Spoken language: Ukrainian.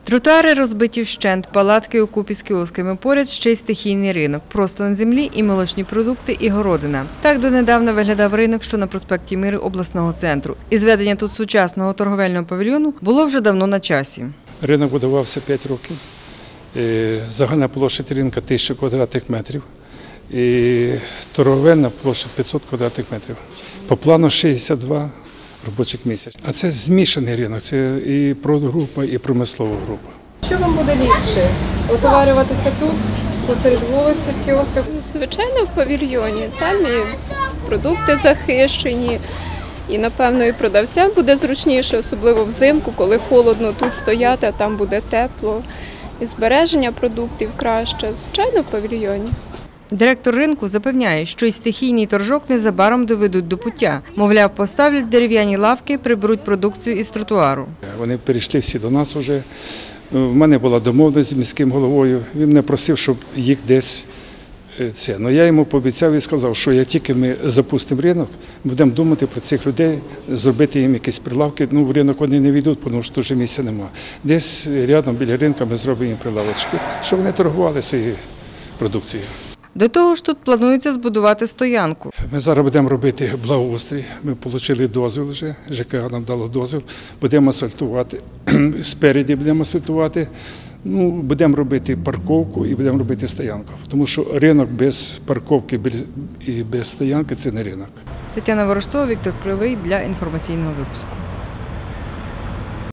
Тротуари розбиті вщент, палатки укупі з кіосками, поряд ще й стихійний ринок. Просто на землі і молочні продукти, і городина. Так донедавна виглядав ринок, що на проспекті Миру обласного центру. І зведення тут сучасного торговельного павільйону було вже давно на часі. Ринок будувався 5 років. Загальна площа ринку 1000 квадратних метрів. І торговельна площа 500 квадратних метрів. По плану 62 робочих місця. А це змішаний ринок, це і продгрупа, і промислова група. Що вам буде ліпше? Отоварюватися тут, посеред вулиці, в кіосках? Звичайно, в павільйоні. Там і продукти захищені. І, напевно, і продавцям буде зручніше, особливо взимку, коли холодно тут стояти, а там буде тепло. І збереження продуктів краще. Звичайно, в павільйоні. Директор ринку запевняє, що й стихійний торжок незабаром доведуть до пуття. Мовляв, поставлять дерев'яні лавки, приберуть продукцію із тротуару. Вони перейшли всі до нас вже. В мене була домовленість з міським головою. Він мене просив, щоб їх десь це. Но я йому пообіцяв і сказав, що як тільки ми запустимо ринок, будемо думати про цих людей, зробити їм якісь прилавки. В ринок вони не війдуть, тому що вже місця немає. Десь рядом біля ринку ми зробимо їм прилавочки, щоб вони торгували своєю продукцією. До того ж, тут планується збудувати стоянку. Ми зараз будемо робити благоустрій. Ми отримали дозвіл вже, ЖКГ нам дало дозвіл. Будемо асфальтувати, спереді будемо асфальтувати. Будемо робити парковку і будемо робити стоянку. Тому що ринок без парковки і без стоянки – це не ринок. Тетяна Ворожцова, Віктор Кривий для інформаційного випуску.